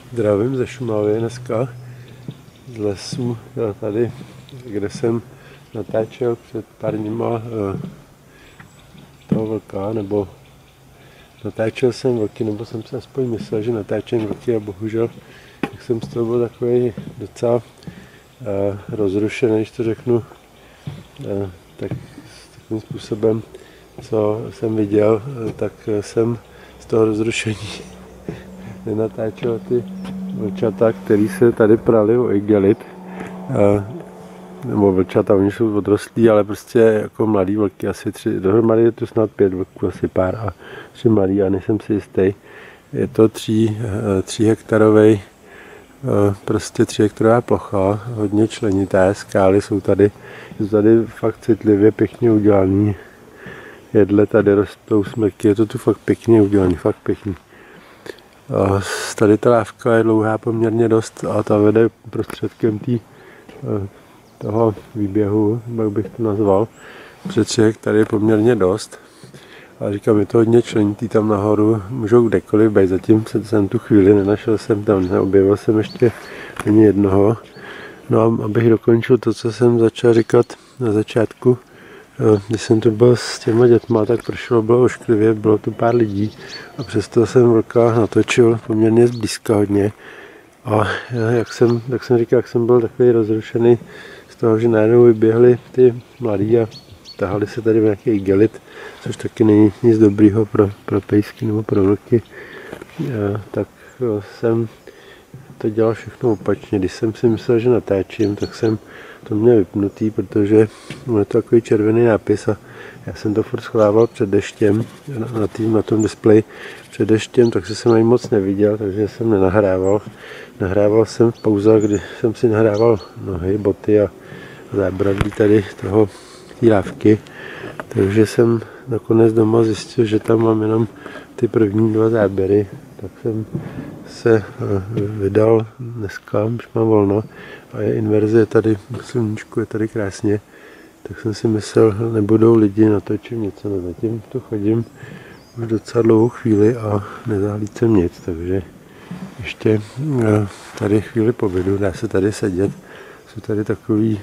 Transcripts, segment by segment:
Zdravím ze Šumavy dneska z lesu tady, kde jsem natáčel před pár dníma toho vlka, nebo natáčel jsem vlky, nebo jsem si aspoň myslel, že natáčím vlky a bohužel tak jsem z toho byl takový docela rozrušený, když to řeknu, tak takovým způsobem, co jsem viděl, tak jsem z toho rozrušení nenatáčel ty vlčata, který se tady prali o igelit, nebo vlčata, oni jsou odrostlí, ale prostě jako mladý vlky, asi 3, dohromady je tu snad 5 vlků, asi pár a 3 mladý, a nejsem si jistý. Je to 3 hektarový, prostě 3 hektarová plocha, hodně členité, skály jsou tady fakt citlivě pěkně udělaný. Jedle tady rostou smrky, je to tu fakt pěkně udělaný, fakt pěkný. Tady ta lávka je dlouhá poměrně dost a ta vede prostředkem toho výběhu, jak bych to nazval. Před 3 hektary je poměrně dost. A říkám, je to hodně členitý tam nahoru, můžou kdekoliv být, zatím jsem tu chvíli nenašel jsem tam, neobjevil jsem ještě ani jednoho. No a abych dokončil to, co jsem začal říkat na začátku, když jsem tu byl s těma dětma, tak pršelo, bylo ošklivě, bylo tu pár lidí a přesto jsem vlka natočil poměrně zblízka hodně. A jak jsem říkal, jak jsem byl takový rozrušený z toho, že najednou vyběhli ty mladí a tahali se tady nějaký igelit, což taky není nic dobrýho pro pejsky nebo pro vlky, tak jsem to dělal všechno opačně. Když jsem si myslel, že natáčím, tak jsem to měl vypnutý, protože je to takový červený nápis a já jsem to furt schovával před deštěm na tom displeji před deštěm, takže jsem ani moc neviděl, takže jsem nenahrával. Nahrával jsem v pauzách, kdy jsem si nahrával nohy, boty a zábradlí tady té lávky, takže jsem nakonec doma zjistil, že tam mám jenom ty první 2 záběry, tak jsem se vydal dneska, už mám volno a je inverze tady, sluníčku je tady krásně, tak jsem si myslel, nebudou lidi, natočím něco, no zatím tu chodím už docela dlouhou chvíli a nezahlíd jsem nic, takže ještě tady chvíli pobydu, dá se tady sedět, jsou tady takový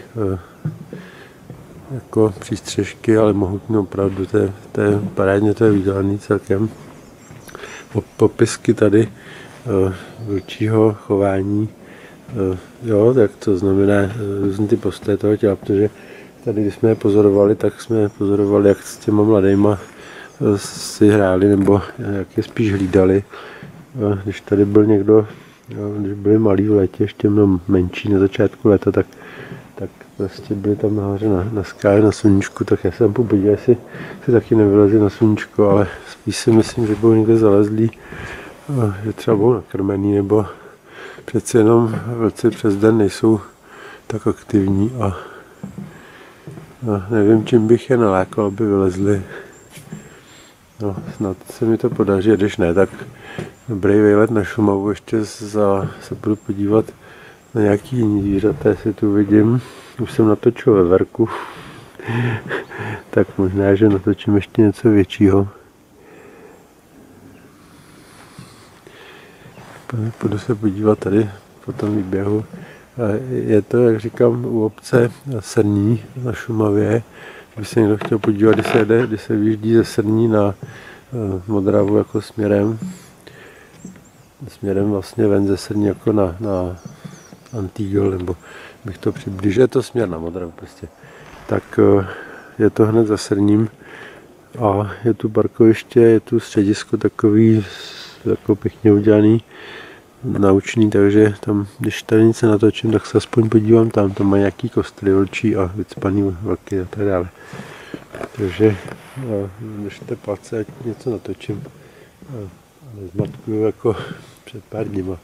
jako přístřežky, ale mohutný opravdu, to je parádně, to je výdělaný celkem. Popisky tady vlčího chování, jo, tak to znamená různý ty postoje toho těla, protože tady, když jsme je pozorovali, tak jsme pozorovali, jak s těma mladejma si hráli, nebo jak je spíš hlídali. Když tady byl někdo, když byli malí v létě, ještě mnohem menší na začátku léta, tak prostě byli tam nahoře na skále, na sluníčku, tak já jsem podíval, jestli si taky nevylezli na sluníčko, ale spíš si myslím, že budou někde zalezlí, že třeba budou nakrmený, nebo přeci jenom vlci přes den nejsou tak aktivní a nevím, čím bych je nalákal, aby vylezli. No, snad se mi to podaří, když ne, tak dobrý výlet na Šumavu, ještě se budu podívat na nějaký jiný zvířata, jestli tu vidím. Už jsem natočil veverku, tak možná, že natočím ještě něco většího. Půjdu se podívat tady po tom výběhu. Je to, jak říkám, u obce Srní na Šumavě. Když se někdo chtěl podívat, když se vyjíždí ze Srní na Modravu jako směrem vlastně ven ze Srní jako na Antigol, nebo bych to přiblížil, je to směr na Modravu prostě. Tak je to hned za Srním a je tu parkoviště, je tu středisko takový jako pěkně udělaný, naučný, takže tam, když tady nic natočím, tak se aspoň podívám tam má nějaký kostry vlčí a vycpaný vlky a tak dále. Takže držte palce, ať něco natočím a nezmatkuju jako před pár dníma.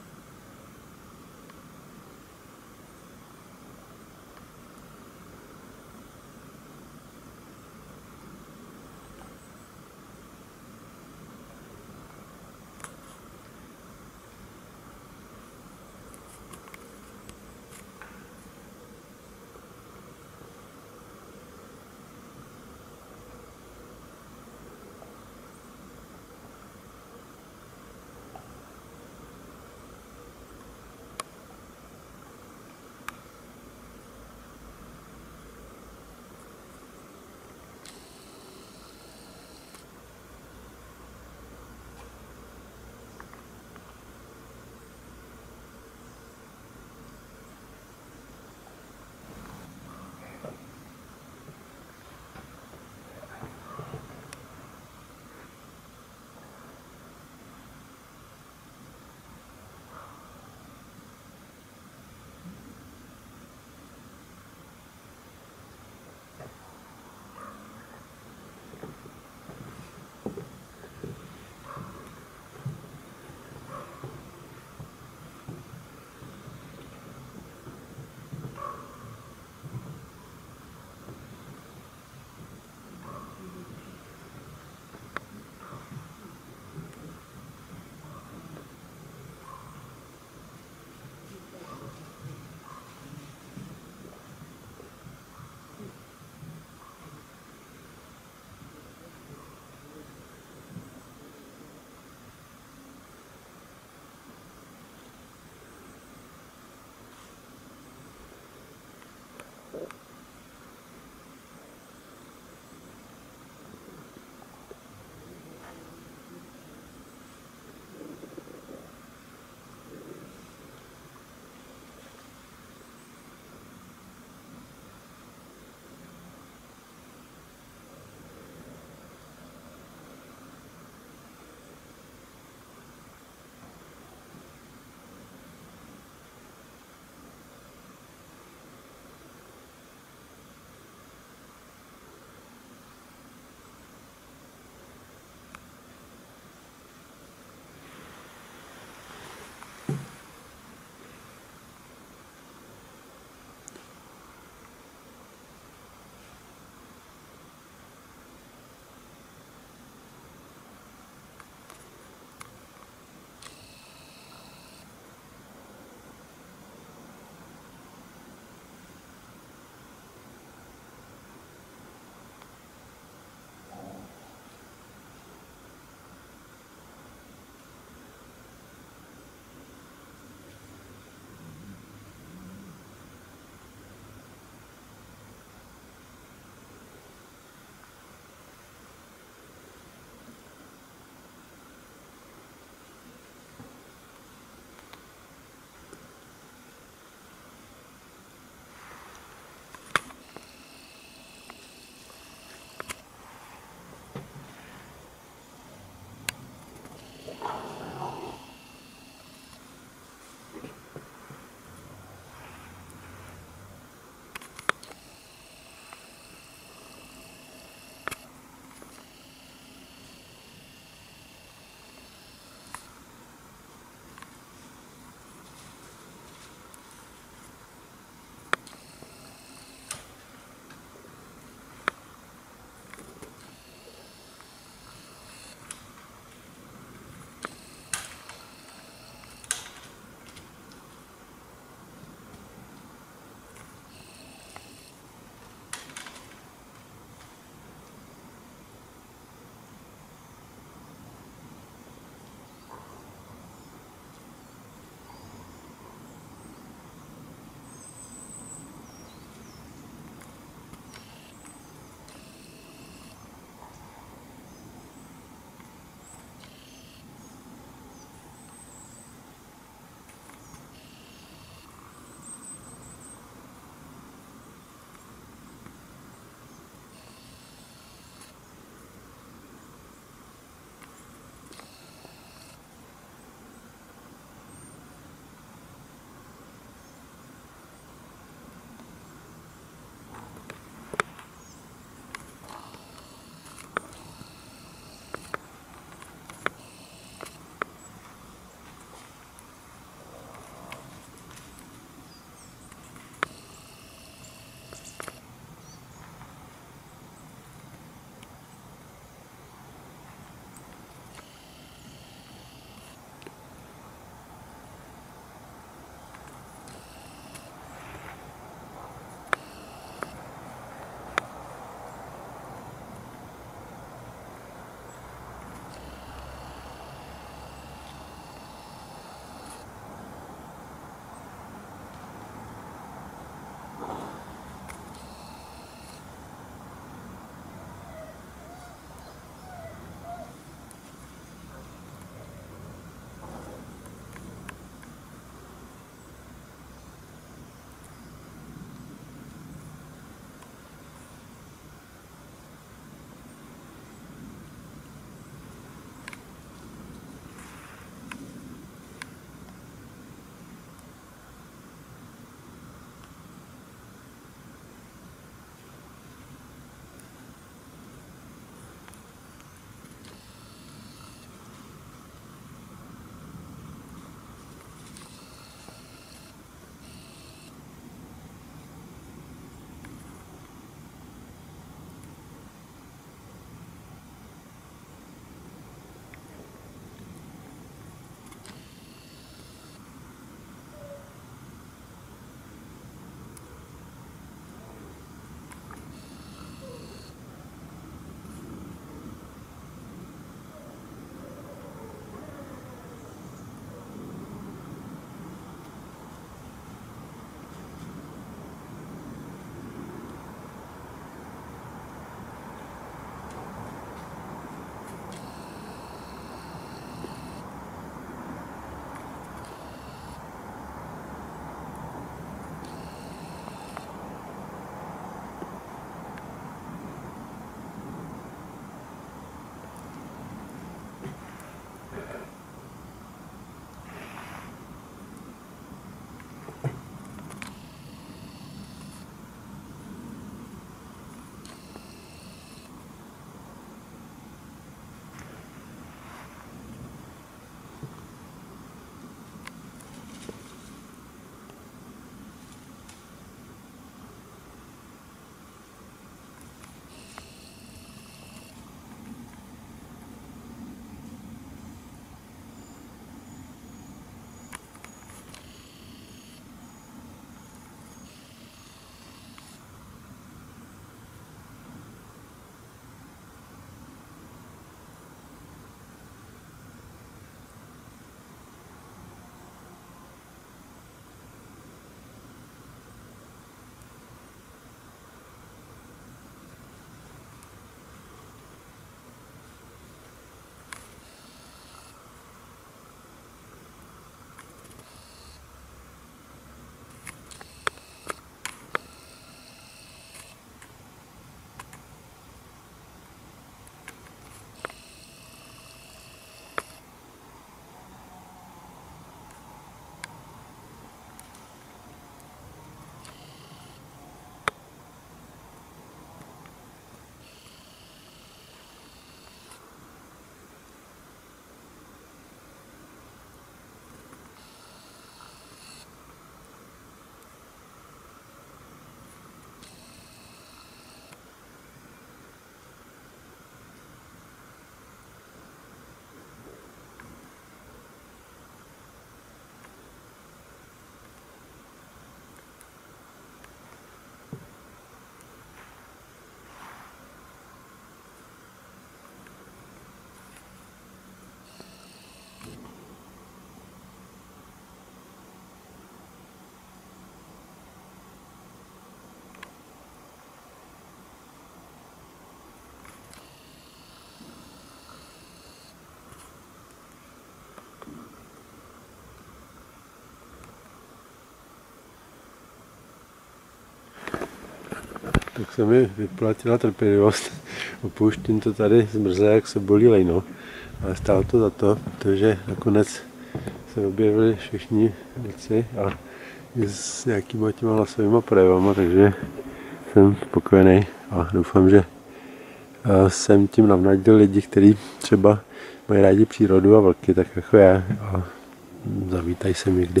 Tak se mi vyplatila trpělivost. Opouštím to tady zmrzlé, jak se bolí lejno. Ale stálo to za to, protože nakonec se objevily všichni věci a s nějakýma těma hlasovýma projevama, takže jsem spokojený a doufám, že jsem tím navnadil lidi, kteří třeba mají rádi přírodu a vlky, tak jako já, a zavítají sem někdy.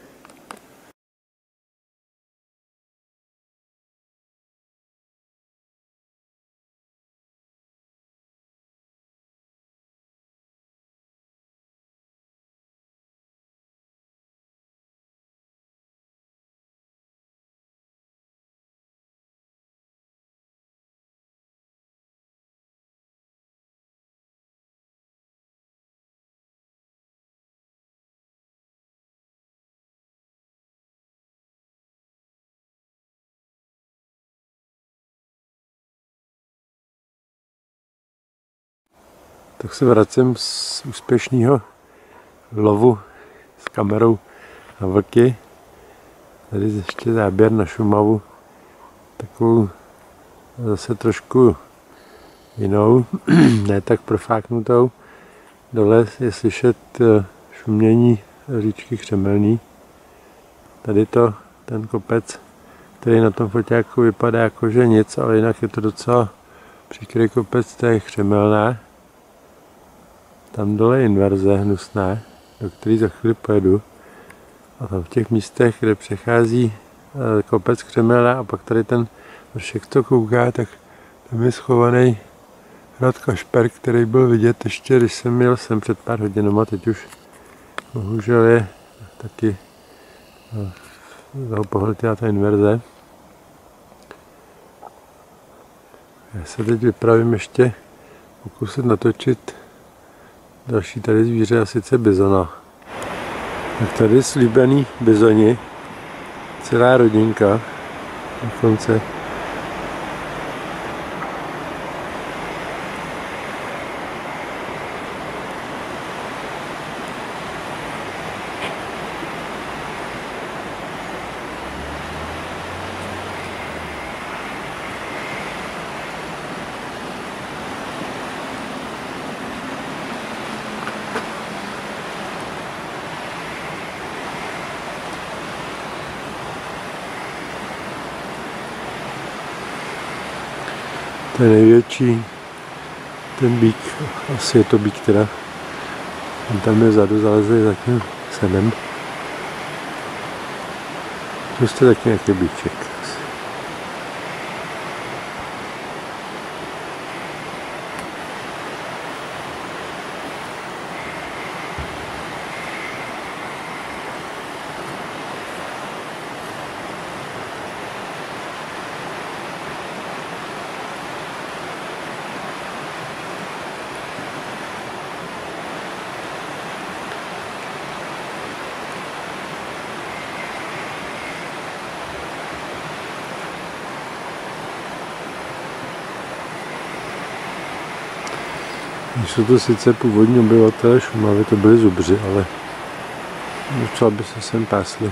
Tak se vracím z úspěšného lovu s kamerou na vlky. Tady ještě záběr na Šumavu, takovou zase trošku jinou, ne tak profáknutou. Dole je slyšet šumění říčky Křemelný. Tady ten kopec, který na tom foťáku vypadá jako že nic, ale jinak je to docela příkrý kopec té Křemelné. Tam dole je inverze hnusné, do který za chvíli pojedu. A tam v těch místech, kde přechází kopec Křemelná a pak tady ten vršek, co kouká, tak tam je schovaný hrad Kašper, který byl vidět ještě, když jsem měl sem před pár hodinama, teď už bohužel je taky pohltila ta inverze. Já se teď vypravím ještě pokusit natočit další tady zvíře, a sice bizona. Tak tady slíbený bizoni, celá rodinka dokonce. To je největší, ten bík, asi je to bík teda. On tam je vzadu zalezlý za tím sedem. To je taky nějaký bíček. Jsou to sice původní obyvatelé Šumavy, to byli zubři, ale docela by se sem pásli.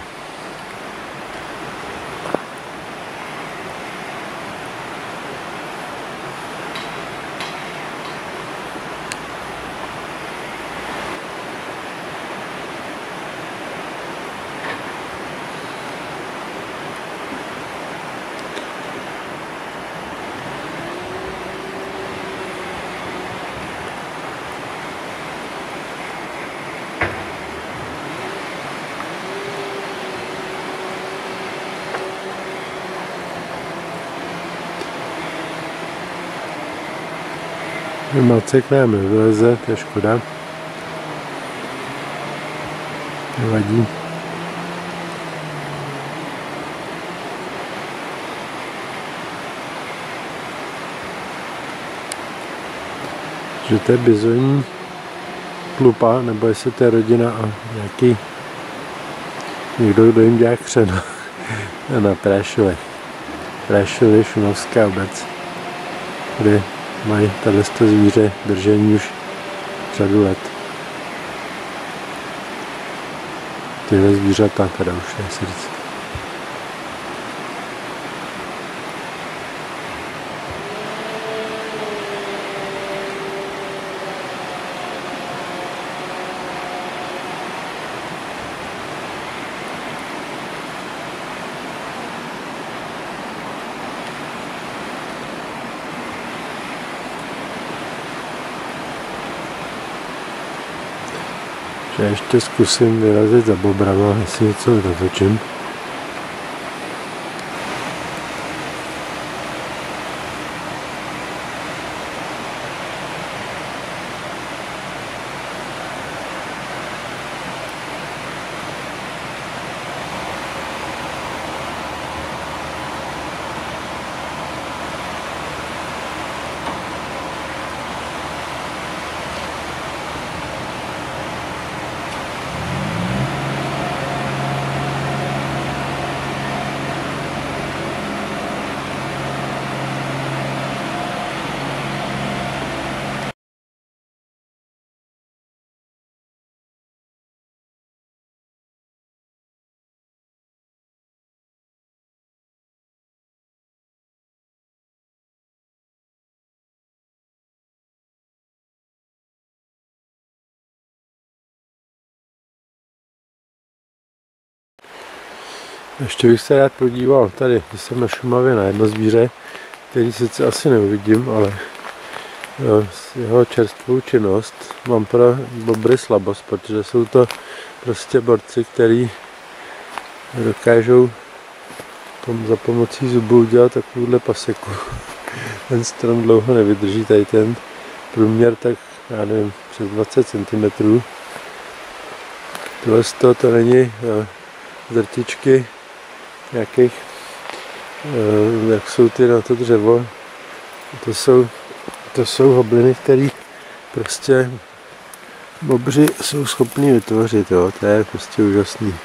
Macek nám nevyleze, to je škoda. Nevadí. Že to je bizonní plupa, nebo jestli to je rodina a nějaký někdo, kdo jim dělá křeno na Prášově. Prášově, šumavská obec, kde mají tato zvíře držení už řadu let. Tyhle zvířata teda už je si říct. Já ještě zkusím vyrazit za bobrama, jestli něco natočím. Ještě bych se rád podíval tady, když jsem na Šumavě, na jedno zvíře, který sice asi neuvidím, ale jeho čerstvou činnost mám pro bobry slabost, protože jsou to prostě borci, který dokážou za pomocí zubů udělat takovouhle paseku. Ten strom dlouho nevydrží, tady ten průměr tak, já nevím, přes 20 cm. Tohle to není drtičky nějakých, jak jsou ty na to dřevo, to jsou hobliny, které prostě bobři jsou schopni vytvořit, jo? To je prostě úžasný.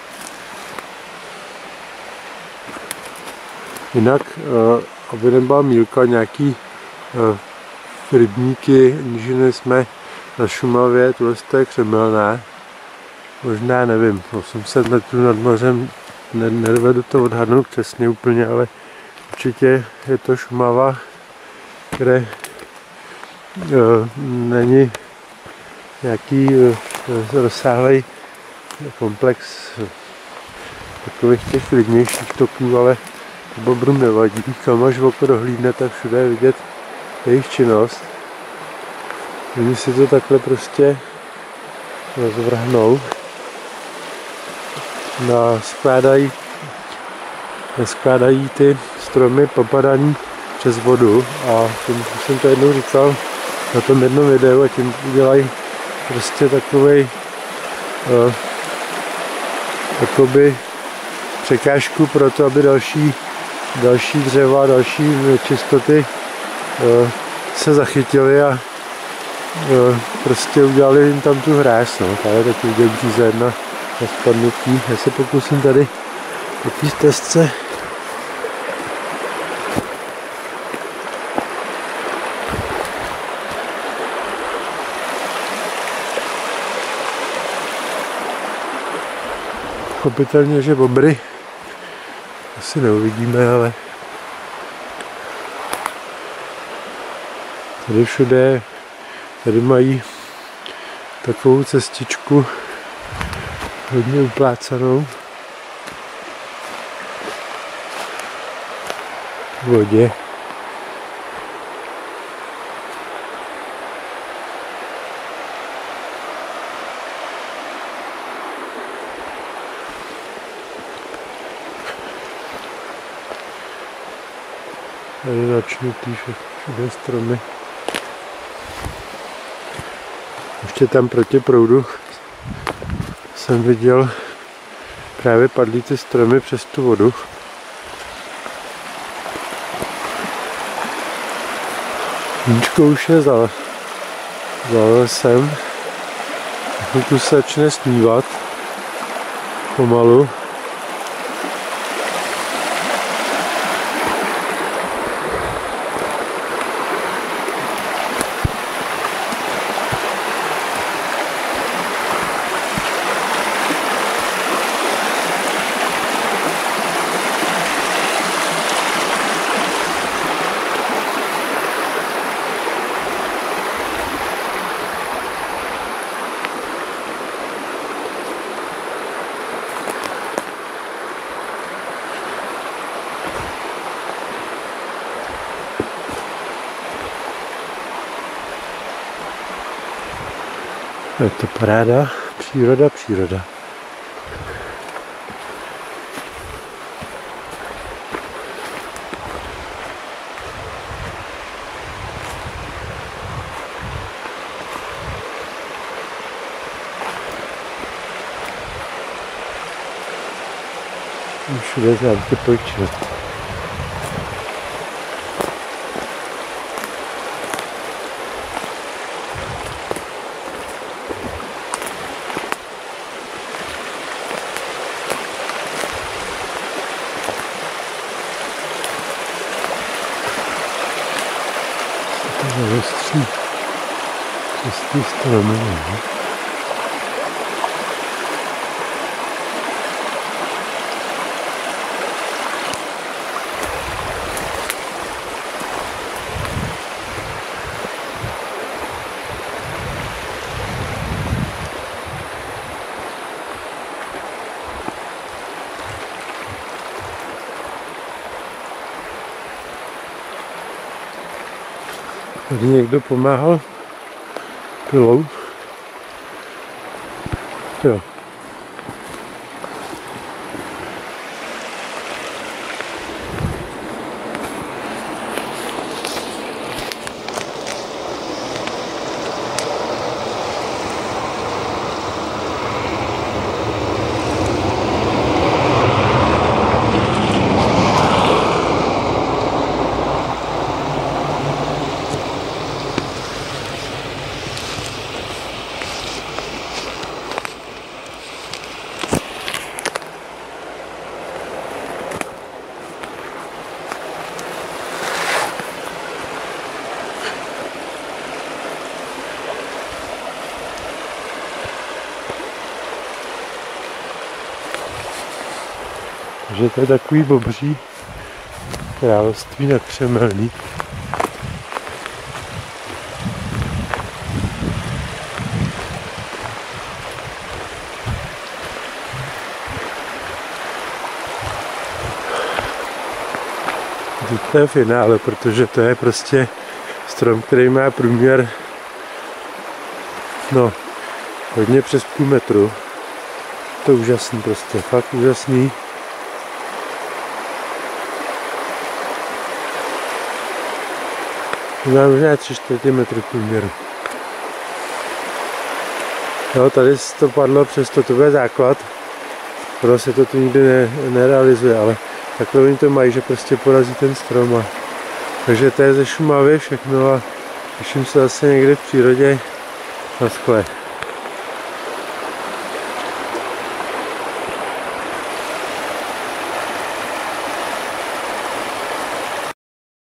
Jinak, aby nebyla mýlka, nějaký rybníky, nížiny jsme na Šumavě, tohle je Křemelné, možná nevím, 800 metrů nad mořem, nedovedu to odhadnout přesně úplně, ale určitě je to Šumava, kde není nějaký rozsáhlý komplex takových těch klidnějších toků, ale bobrům nevadí. Kam až oko dohlídne, tak všude je vidět jejich činnost. Oni si to takhle prostě rozvrhnou. Skládají ty stromy popadaný přes vodu a tím jsem to jednou říkal na tom jednom videu a tím udělají prostě takovej jakoby překážku pro to, aby další dřeva, další čistoty se zachytily a prostě udělali jim tam tu hráz. No. Tady je taky vidět bříze jedna na spadnutí. Já se pokusím tady po té stezce pochopitelně, že bobry asi neuvidíme, ale tady všude, tady mají takovou cestičku hodně uplácanou v vodě. Tady načnutý všude stromy. Ještě tam proti proudu jsem viděl právě padlý ty stromy přes tu vodu. Níčko už je za lesem. Chvilku se začne snívat pomalu. Je to paráda. Příroda, příroda. Všude zámky pojčil. Ostří, čistý stromy, ne? Tady někdo pomáhal pilou. Jo. Takže to je takový bobří království na Křemelný. To je finále, protože to je prostě strom, který má průměr no hodně přes půl metru. To je úžasný prostě, fakt úžasný. Má možná 3/4 metru průměru. No, tady to padlo přes to bude základ. Pro se to tu nikdy nerealizuje, ale takhle oni to mají, že prostě porazí ten strom. Takže to je ze Šumavy všechno a těším se zase někde v přírodě. Na shledanou.